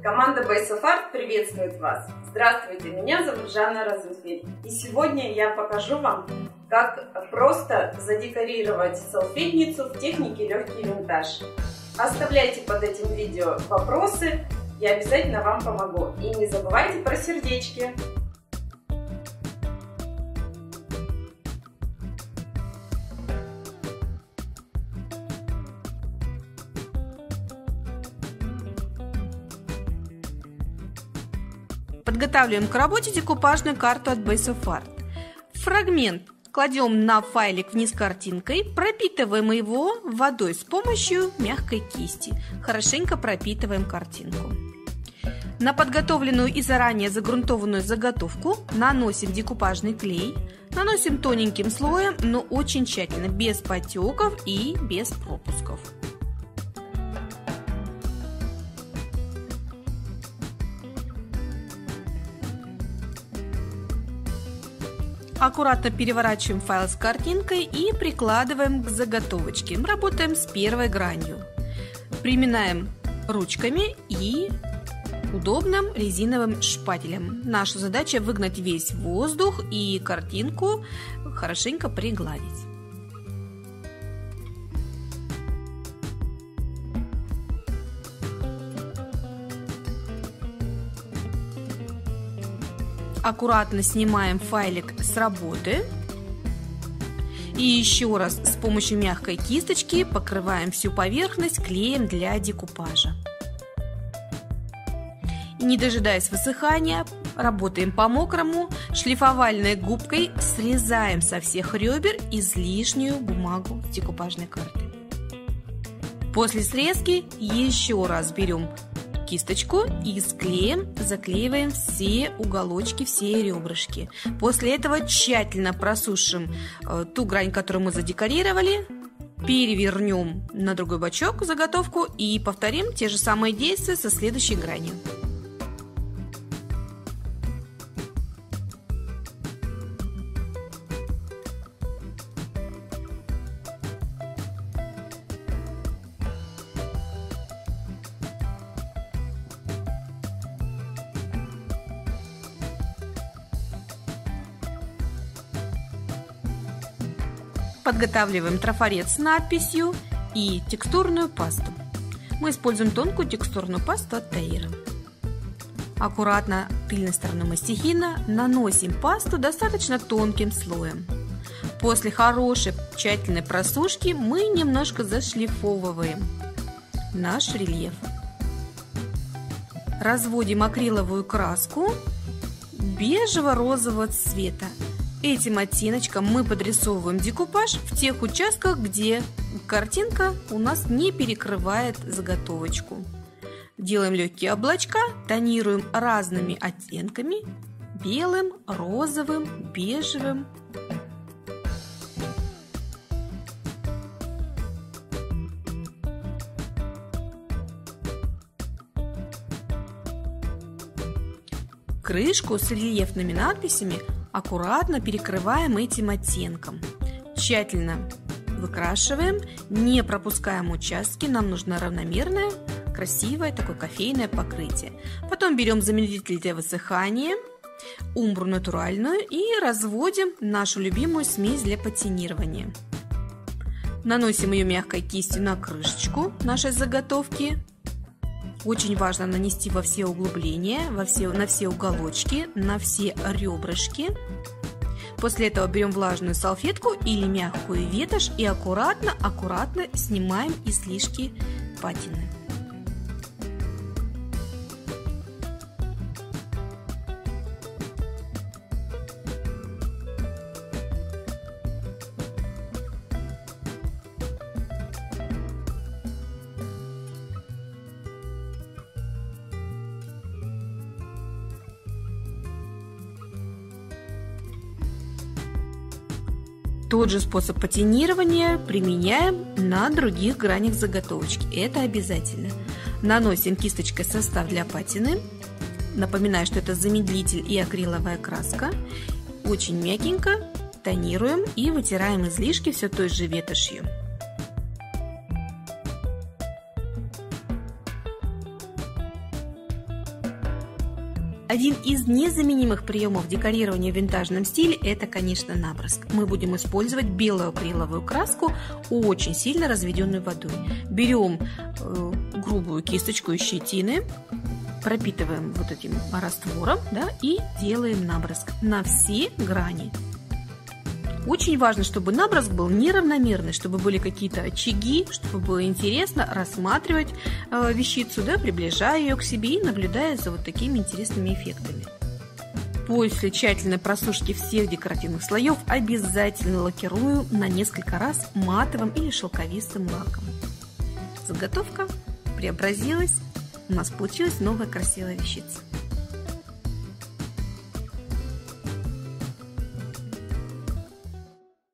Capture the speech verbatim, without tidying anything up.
Команда Base of Art приветствует вас! Здравствуйте, меня зовут Жанна Розенфельд. И сегодня я покажу вам, как просто задекорировать салфетницу в технике легкий винтаж. Оставляйте под этим видео вопросы, я обязательно вам помогу. И не забывайте про сердечки. Подготавливаем к работе декупажную карту от Base of Art. Фрагмент кладем на файлик вниз картинкой, пропитываем его водой с помощью мягкой кисти. Хорошенько пропитываем картинку. На подготовленную и заранее загрунтованную заготовку наносим декупажный клей. Наносим тоненьким слоем, но очень тщательно, без потеков и без пропусков. Аккуратно переворачиваем файл с картинкой и прикладываем к заготовочке. Работаем с первой гранью. Приминаем ручками и удобным резиновым шпателем. Наша задача выгнать весь воздух и картинку хорошенько пригладить. Аккуратно снимаем файлик с работы и еще раз с помощью мягкой кисточки покрываем всю поверхность клеем для декупажа. Не дожидаясь высыхания, работаем по мокрому, шлифовальной губкой срезаем со всех ребер излишнюю бумагу с декупажной карты. После срезки еще раз берем кисточку и с клеем заклеиваем все уголочки, все ребрышки. После этого тщательно просушим э, ту грань, которую мы задекорировали, перевернем на другой бочок заготовку и повторим те же самые действия со следующей гранью. Подготавливаем трафарет с надписью и текстурную пасту. Мы используем тонкую текстурную пасту от Таира. Аккуратно тыльной стороной мастихина наносим пасту достаточно тонким слоем. После хорошей тщательной просушки мы немножко зашлифовываем наш рельеф. Разводим акриловую краску бежево-розового цвета. Этим оттеночком мы подрисовываем декупаж в тех участках, где картинка у нас не перекрывает заготовочку. Делаем легкие облачка, тонируем разными оттенками: белым, розовым, бежевым. Крышку с рельефными надписями аккуратно перекрываем этим оттенком. Тщательно выкрашиваем, не пропускаем участки. Нам нужно равномерное, красивое такое кофейное покрытие. Потом берем замедлитель для высыхания, умбру натуральную, и разводим нашу любимую смесь для патинирования. Наносим ее мягкой кистью на крышечку нашей заготовки. Очень важно нанести во все углубления, во все, на все уголочки, на все ребрышки. После этого берем влажную салфетку или мягкую ветошь и аккуратно-аккуратно снимаем излишки патины. Тот же способ патинирования применяем на других гранях заготовочки. Это обязательно. Наносим кисточкой состав для патины. Напоминаю, что это замедлитель и акриловая краска. Очень мягенько тонируем и вытираем излишки все той же ветошью. Один из незаменимых приемов декорирования в винтажном стиле – это, конечно, наброск. Мы будем использовать белую акриловую краску, очень сильно разведенную водой. Берем э, грубую кисточку из щетины, пропитываем вот этим раствором, да, и делаем наброск на все грани. Очень важно, чтобы наброск был неравномерный, чтобы были какие-то очаги, чтобы было интересно рассматривать э, вещицу, да, приближая ее к себе и наблюдая за вот такими интересными эффектами. После тщательной просушки всех декоративных слоев обязательно лакирую на несколько раз матовым или шелковистым лаком. Заготовка преобразилась, у нас получилась новая красивая вещица.